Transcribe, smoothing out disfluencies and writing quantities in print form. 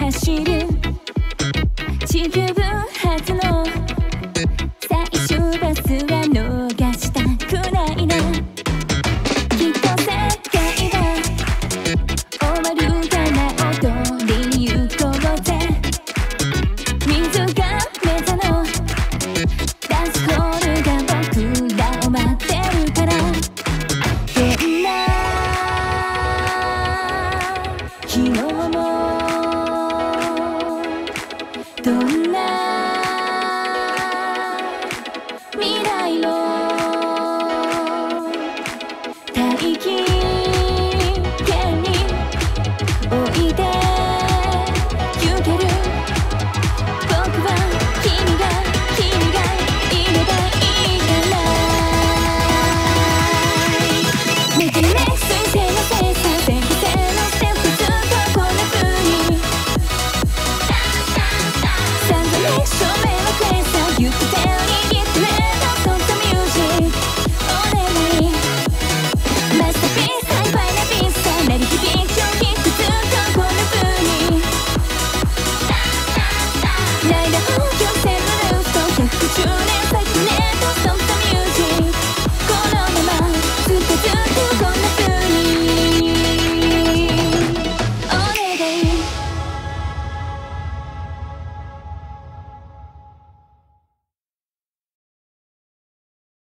走る地球初の最終バスは逃したくないな。きっと世界は終わるから踊りに行こうぜ。水が目覚のダンスホールが僕らを待ってるから。どんな昨日もどんな